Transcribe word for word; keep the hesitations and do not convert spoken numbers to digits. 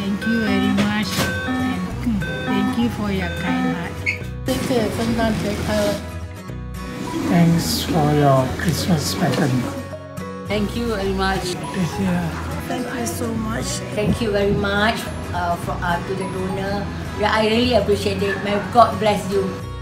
Thank you very much. And thank you for your kind heart. Take care, sometimes take care. Thanks for your Christmas pattern. Thank you very much. This year. Thank you so much. Thank you very much uh, for, uh, to the donor. Yeah, I really appreciate it. May God bless you.